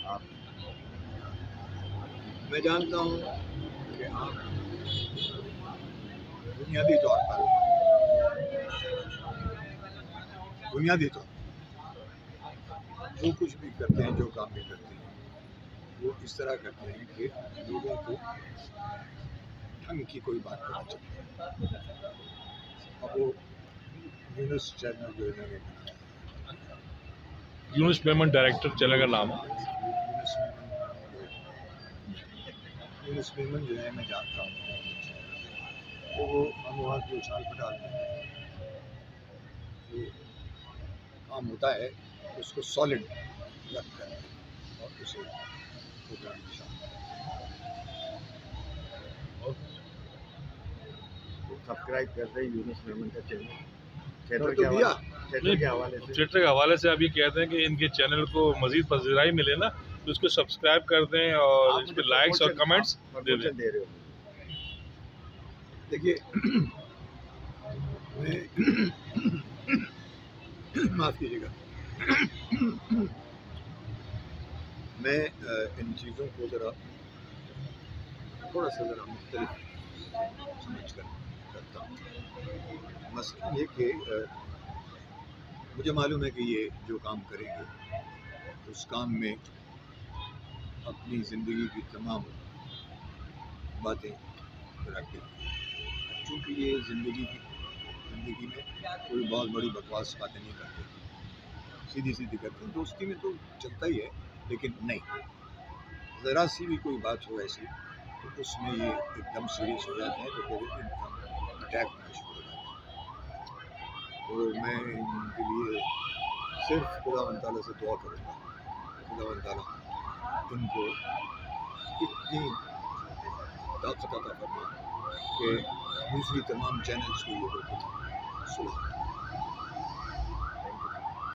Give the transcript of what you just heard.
आप, मैं जानता हूँ कि आप बुनियादी तौर पर जो कुछ भी करते हैं, जो काम भी करते हैं, वो इस तरह करते हैं कि लोगों को ढंग की कोई बात पता चले। अब वो यूनुस चैनल जो इन्होंने बनाया, यूनुस मेमन डायरेक्टर चैनल का नाम है। यूनुस मेमन जो है, मैं जानता हूँ, तो वो हम वहाँ की उछाल पटाल में जो काम होता है उसको सॉलिड रख कर और उसे प्रोग्राम के साथ सब्सक्राइब कर रहे यूनुस मेमन का चैनल तो के हवाले से। ट्विटर के हवाले से अभी कहते हैं कि इनके चैनल को मजीद पजीराई मिले ना, तो इसको सब्सक्राइब कर दें और इस पर लाइक्स और कमेंट्स दे दें। दे रहे हो। देखिए, मैं माफ़ कीजिएगा, मैं इन चीज़ों को थोड़ा सा मुख्तलिफ समझ कर करता हूँ। मसलन ये कि मुझे मालूम है कि ये जो काम करेंगे उस काम में अपनी ज़िंदगी की तमाम बातें रख देंगे, चूँकि ये ज़िंदगी में कोई बहुत बड़ी बकवास बातें नहीं करते, सीधी सीधी करते हैं। दोस्ती में तो चलता ही है, लेकिन नहीं, ज़रा सी भी कोई बात हो ऐसी तो उसमें ये एकदम सीरियस हो जाते हैं, तो फिर इनका अटैक होना शुरू हो जाता है। तो मैं इनके लिए सिर्फ खुदावंद ताला से दुआ करूँगा, खुदावंद ताला इनको इतनी ताकत अता फरमाए कि दूसरी तमाम चैनल्स को ये रोके सुना।